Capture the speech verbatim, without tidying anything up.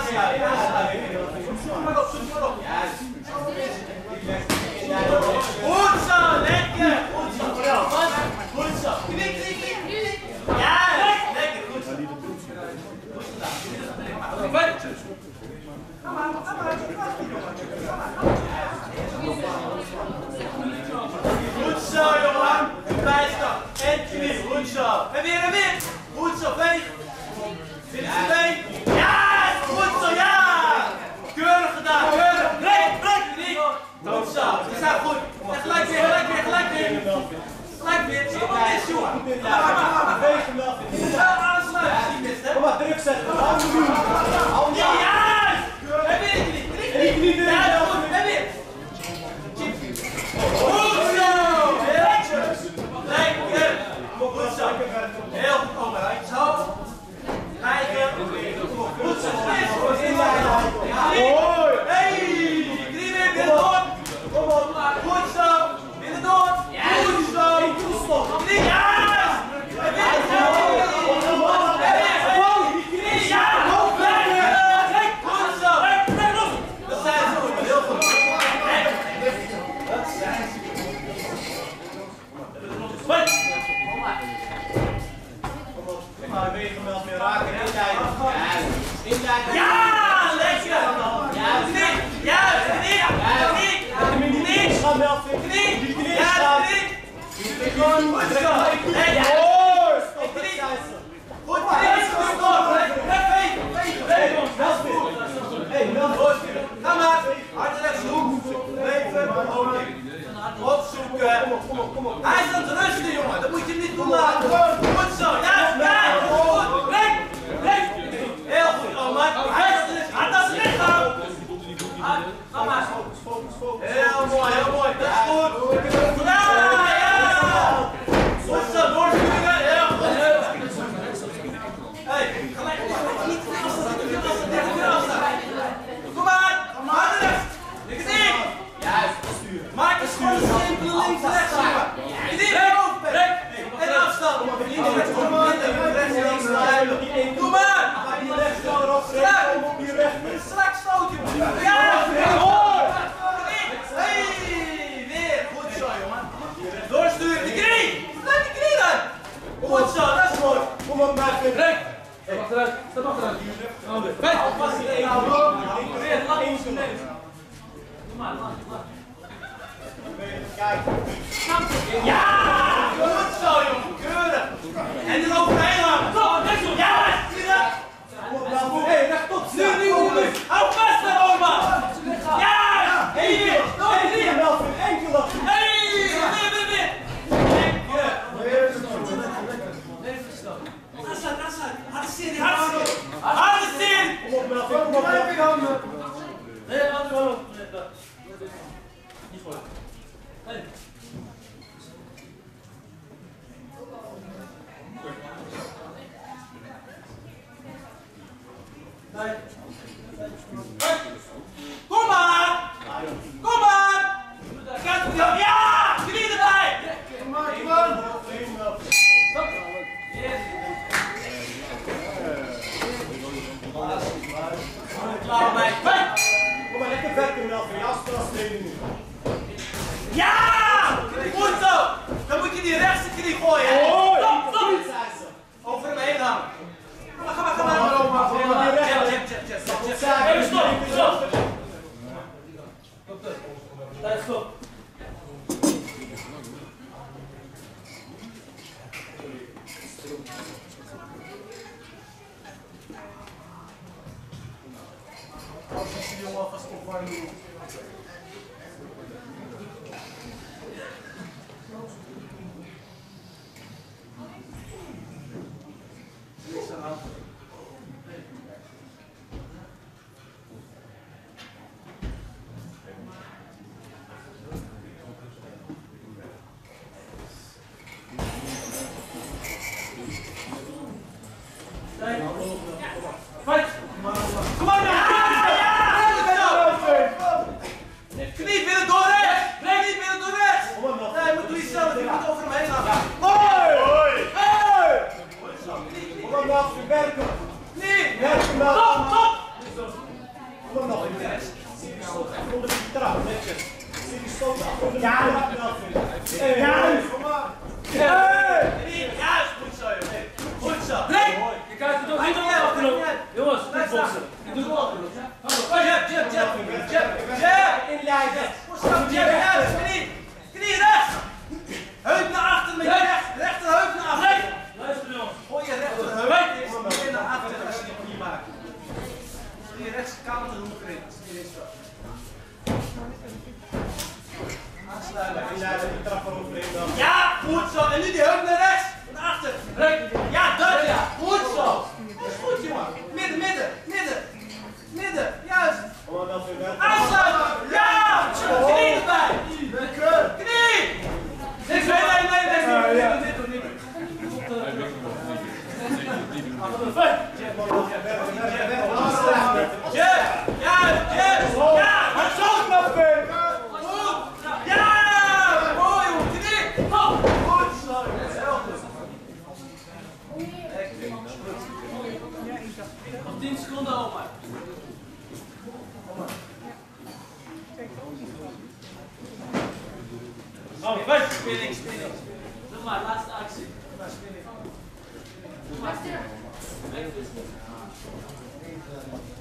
Goed zo, lekker! Goed zo, goed zo! Knik, knik, knik! Ja, lekker, goed zo! Goed gedaan. Kom maar, kom maar, kom maar! Goed zo, jongen! Bijstand! En knie, goed zo! En weer, en weer! Goed zo, veeg! Dit is de been! Ja, goed zo, ja! Keurig gedaan, keurig! Breek, breek, knie! Goed zo, we zijn goed! En gelijk weer, gelijk weer, gelijk weer! Gelijk weer, zie je wat mis, jongen? Ja, maar, maar, maar, veeg hem wel! Ja, aansluiten, zie je mis, hè? Kom maar, druk zetten! Ja, juist! En weer, knie, knie, knie! Ja, goed, en weer! Goed zo! Lekker! Lekker! Goed zo! Heel goed, overheid. Zo! Kijken! Goed zo! Hey! Drie weer, weer door! Goed zo! Weer door! Goed zo! Drie! Juist! En weer! Ja! Goed zo! Dat zijn ze goed, heel goed! Dat zijn ze goed! Maar wegen hem wel meer raken en inleiden. Inleiden. Ja, lekker! Juist niet! Juist niet! Niet! Niet! Niet! Juist niet! Goed zo! Hey, hoor! Goed, knie! Goed, knie! Goed, door! Hey, hey, hey! Ga maar! Hard rechts hoek! Leven! Opzoeken! Hij is aan het rusten, jongen! Dat moet je niet doen laten! Goed zo! Ja, ja! Goed! Breng! Breng! Heel goed, oma! Hij is aan het rusten! Hard aan het lichaam! Ga maar! Heel mooi, heel mooi! Dat is goed! Ja, ja! Goed zo! Doorsturen! Heel goed! Hé, gelijk! Niet te veel staan! Niet te veel staan! Niet te veel staan! Kom maar! Harder rechts! Niks in! Juist! Maak eens gewoon een simpele links-rechts, jongen! Knie hoofd! Breng! En afstand! Links, rechts, kom maar! Rechts, links, duidelijk! Doe maar! Strak! Strak stoot, jongen! Ja! Hoor! Hey! Weer! Goed zo, jongen! Doorsturen! De knie! Laat die knie dan! Goed zo, dat is mooi! Kom op, maak het! Breng! Stap achteruit! Stap achteruit! Vijf! Alvast die één houden! Weer, lang eens geleden! Doe maar, lang, lang! Kijk! Ja! Goed zo, jongen! Keurig! En er overheen hangen! Zo, rechts doen! Ja! Zie je dat? Hé, rechtop! Nu, nu, nu! Hou vast daar, oma! Ja! Hier! Nog een keer! Hé! Weer, weer, weer! Aansluit, aansluit! Harde zin, harde zin! Harde zin! Kom op, Melvin! Kom op, Melvin! Nee, laat hem wel op! Niet voor. Hey. Hey. Kom maar! Kom maar! Gaat het jou? Ja! Knie erbij! Kom maar, kom maar! Klaar bij! Kom maar, lekker werken, Melvin. Jouw strafsteden nu. Ja! Goed zo! Dan moet je die rechtse knie gooien. Stop, stop! Over hem heen hangen. Ga maar, ga maar, ga maar. Jab, jab, jab, jab, jab. Even stop, stop. Tijd, stop. Als je die jongen alvast opwarmen doet. Fight! Come on! Come on! Ja! Ja! Onder die trap, netjes. Zie die stoot af. Ja, dat wel vinden. Ja, kom maar. Juist, goed zo, joh. Goed zo. Nee! Je krijgt het toch niet op. Jongens, niet boksen. Ik doe het op. Jab, jab, jab. Jab, jab. Inleiden. Jab, juist. Knie. Knie rechts. Heup naar achter met je rechts. Rechterheup naar achter. Luister jongens. Gooi je rechterheup eerst naar achter als je die knie maakt. Gooi je rechts counter hoek erin. Als je dit zo. Aansluiten. Inleiden, die trap eroverheen dan. Ja, goed zo. En nu die heup naar rechts. Naar achter. Ja, dat ja. Goed zo. Dat is goed, jongen. Midden, midden, midden. Midden, juist. Kom maar, wel veel. Aansluiten. Ja! Knie erbij. Knie. Nee, nee, nee, nee. Nee, dit doe niet. Jab, juist, juist. Ja, maar zo knap. Goed. Ja, mooi, jongen. Knie. Goed zo. Nog tien seconden over. Oh, vijf. Spinning, spinning. Doe maar, laatste actie. Doe maar, spinning. Doe maar.